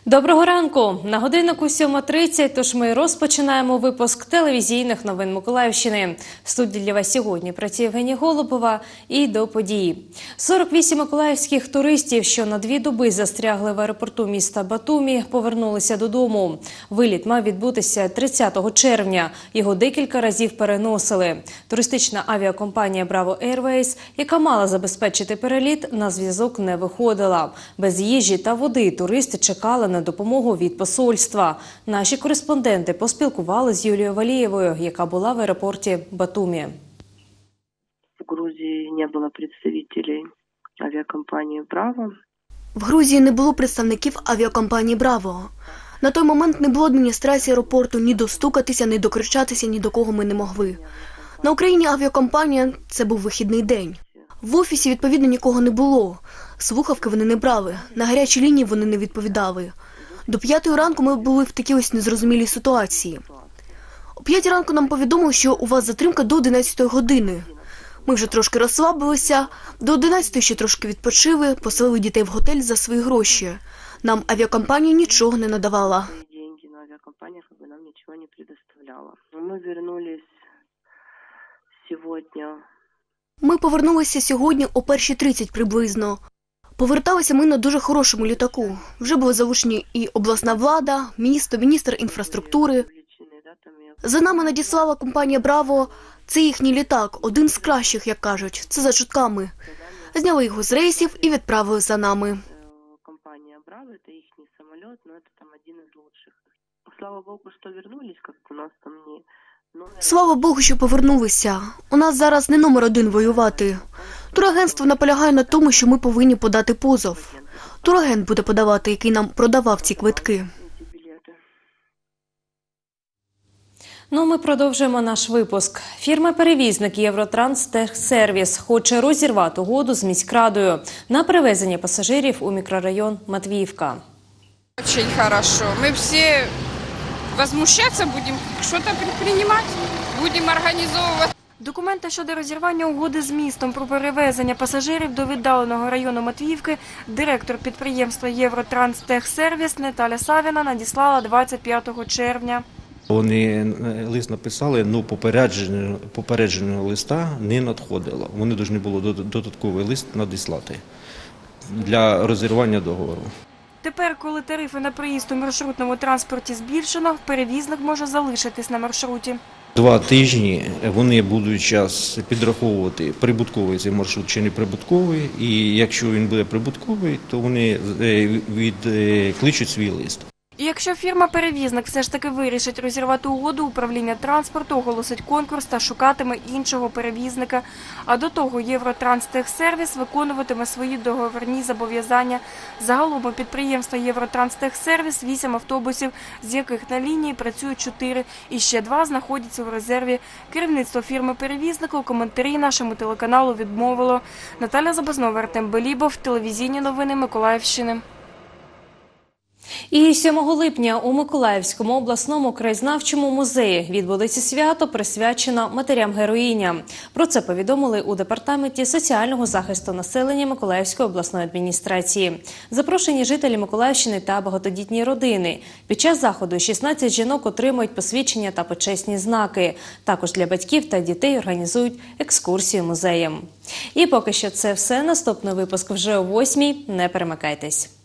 Доброго ранку! На годиннику 7:30, тож ми розпочинаємо випуск телевізійних новин Миколаївщини. В студії для вас сьогодні працює Євгенія Голубова і до події. 48 миколаївських туристів, що на 2 доби застрягли в аеропорту міста Батумі, повернулися додому. Виліт мав відбутися 30 червня. Його декілька разів переносили. Туристична авіакомпанія «Браво Ейрвейс», яка мала забезпечити переліт, на зв'язок не виходила. Без їжі та води туристи чекали на допомогу від посольства. Наші кореспонденти поспілкувалися з Юлією Валієвою, яка була в аеропорті Батумі. В Грузії не було представників авіакомпанії «Браво». В Грузії не було представників авіакомпанії «Браво». На той момент не було адміністрації аеропорту, ні достукатися, ні докричатися, ні до кого ми не могли. На Україні авіакомпанія – це був вихідний день. В офісі, відповідно, нікого не було. Слухавки вони не брали, на гарячій лінії вони не відповідали. До 5 ранку ми були в такій ось незрозумілій ситуації. О 5 ранку нам повідомили, що у вас затримка до 11 години. Ми вже трошки розслабилися, до 11 ще трошки відпочили, поселили дітей в готель за свої гроші. Нам авіакомпанія нічого не надавала. Авиакомпания нам ничего не предоставляла. Мы вернулись сегодня. Ми повернулися сьогодні о 1:30 приблизно. Поверталися ми на дуже хорошому літаку. Вже були залучені і обласна влада, місто, міністр інфраструктури. За нами надіслала компанія «Браво». Це їхній літак, один з кращих, як кажуть. Це за чутками. Зняли його з рейсів і відправили за нами. Компания «Браво» – это їхній самоліт, но это там один из лучших. Слава Богу, що вернулись, как у нас там не... Слава Богу, що повернулися. У нас зараз не номер 1 воювати. Турагентство наполягає на тому, що ми повинні подати позов. Турагент буде подавати, який нам продавав ці квитки. Ми продовжуємо наш випуск. Фірма-перевізник «Євротранстехсервіс» хоче розірвати угоду з міськрадою на перевезення пасажирів у мікрорайон Матвіївка. Очень хорошо. Мы все возмущаться будем, что-то предпринимать, будем организовывать. Документи щодо розірвання угоди з містом про перевезення пасажирів до віддаленого району Матвіївки директор підприємства «Євротранстехсервіс» Наталя Савіна надіслала 25 червня. Вони лист написали, але попередженого листа не надходило. Вони повинні були додатковий лист надіслати для розірвання договору. Тепер, коли тарифи на проїзд у маршрутному транспорті збільшено, перевізник може залишитись на маршруті. 2 тижні вони будуть час підраховувати, прибутковий цей маршрут чи не прибутковий. І якщо він буде прибутковий, то вони відкличуть свій лист. І якщо фірма-перевізник все ж таки вирішить розірвати угоду, управління транспорту оголосить конкурс та шукатиме іншого перевізника. А до того «Євротранстехсервіс» виконуватиме свої договірні зобов'язання. Загалом у підприємства «Євротранстехсервіс» 8 автобусів, з яких на лінії працюють 4, і ще 2 знаходяться в резерві. Керівництво фірми-перевізника у коментарі нашому телеканалу відмовило. Наталя Забазнова, Артем Белібов, телевізійні новини Миколаївщини. І 7 липня у Миколаївському обласному краєзнавчому музеї відбудеться свято, присвячено матерям-героїням. Про це повідомили у Департаменті соціального захисту населення Миколаївської обласної адміністрації. Запрошені жителі Миколаївщини та багатодітні родини. Під час заходу 16 жінок отримують посвідчення та почесні знаки. Також для батьків та дітей організують екскурсію музеєм. І поки що це все. Наступний випуск вже о 8:00. Не перемикайтесь.